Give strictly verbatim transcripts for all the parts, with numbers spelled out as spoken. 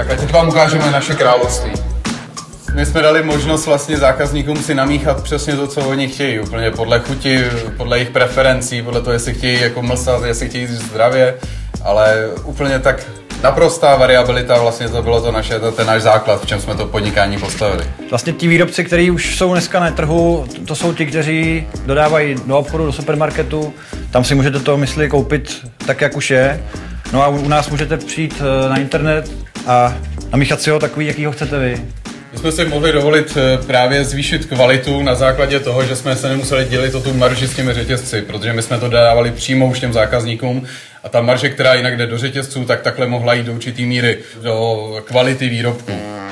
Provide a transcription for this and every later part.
Tak a teď vám ukážeme naše království. My jsme dali možnost vlastně zákazníkům si namíchat přesně to, co oni chtějí, úplně podle chuti, podle jejich preferencí, podle toho, jestli chtějí jako mlsat, jestli chtějí zdravě, ale úplně tak naprostá variabilita, vlastně to bylo to naše, to ten náš základ, v čem jsme to podnikání postavili. Vlastně ti výrobci, kteří už jsou dneska na trhu, to jsou ti, kteří dodávají do obchodu, do supermarketu, tam si můžete to mysli koupit tak, jak už je. No a u nás můžete přijít na internet a namíchat si ho takový, jaký ho chcete vy. My jsme si mohli dovolit právě zvýšit kvalitu na základě toho, že jsme se nemuseli dělit o tu marži s těmi řetězci, protože my jsme to dodávali přímo už těm zákazníkům a ta marže, která jinak jde do řetězců, tak takhle mohla jít do určitý míry do kvality výrobku.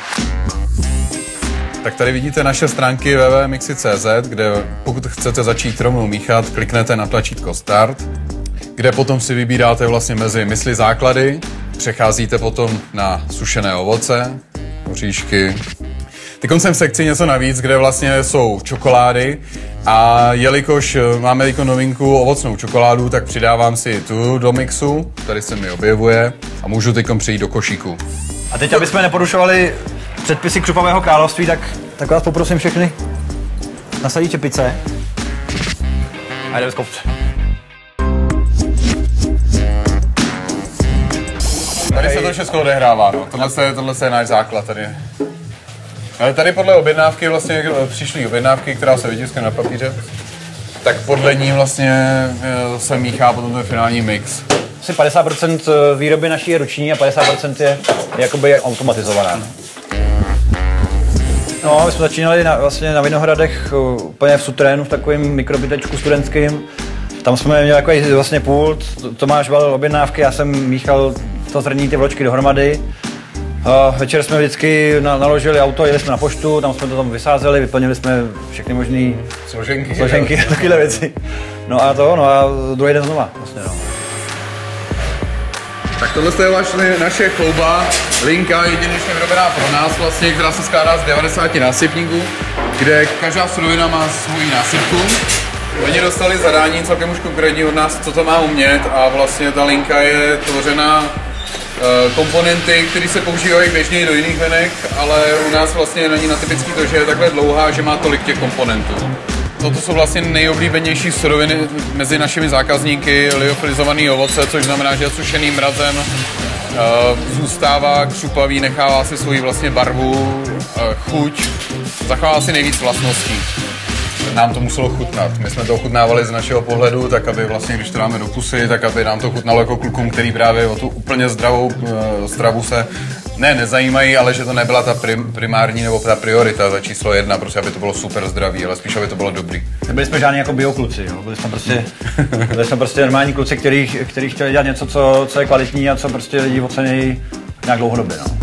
Tak tady vidíte naše stránky w w w tečka mixi tečka c z, kde pokud chcete začít rovnou míchat, kliknete na tlačítko Start, kde potom si vybíráte vlastně mezi mysli základy, přecházíte potom na sušené ovoce, oříšky. Teď jsem v sekci něco navíc, kde vlastně jsou čokolády a jelikož máme jako novinku ovocnou čokoládu, tak přidávám si tu do mixu, tady se mi objevuje a můžu teď přijít do košíku. A teď, aby jsme neporušovali předpisy Křupavého království, tak, tak vás poprosím všechny nasadit čepice a jdeme zkoušet. Tady se to všechno odehrává, no. Tohle, se, tohle se je náš základ tady. Ale tady podle objednávky, vlastně přišly objednávky, která se vytiskne na papíře, tak podle ní vlastně se míchá potom ten finální mix. Asi padesát procent výroby naší je ruční a padesát procent je jakoby automatizovaná. No, my jsme začínali na, vlastně na Vinohradech úplně v sutrénu, v takovém mikrobytečku studentským. Tam jsme měli takový vlastně pult, Tomáš valil objednávky, já jsem míchal to zrní ty vločky dohromady. A večer jsme vždycky naložili auto, jeli jsme na poštu, tam jsme to tam vysázeli, vyplnili jsme všechny možné složenky, složenky a takové věci. No a to, no a druhý den znova vlastně, no. Tak tohle je vlastně naše chlouba, linka jedinečně vyrobená pro nás vlastně, která se skládá z devadesáti násypníků, kde každá surovina má svou násypku. Oni dostali zadání celkem už konkrétně od nás, co to má umět a vlastně ta linka je tvořena komponenty, které se používají běžně do jiných vinek, ale u nás vlastně není na typický to, že je takhle dlouhá, že má tolik těch komponentů. Toto jsou vlastně nejoblíbenější suroviny mezi našimi zákazníky, liofilizované ovoce, což znamená, že je sušený mrazem, zůstává křupavý, nechává si svoji vlastně barvu, chuť, zachovává si nejvíc vlastností. Nám to muselo chutnat. My jsme to ochutnávali z našeho pohledu, tak aby vlastně, když to dáme do pusy, tak aby nám to chutnalo jako klukům, který právě o tu úplně zdravou uh, stravu se ne, nezajímají, ale že to nebyla ta prim, primární nebo ta priorita za číslo jedna, prostě aby to bylo super zdravý, ale spíš aby to bylo dobrý. Nebyli jsme žádní jako biokluci, jo? Byli jsme prostě, byli jsme prostě normální kluci, kteří, kteří chtěli dělat něco, co, co je kvalitní a co prostě lidi ocenějí nějak dlouhodobě. No.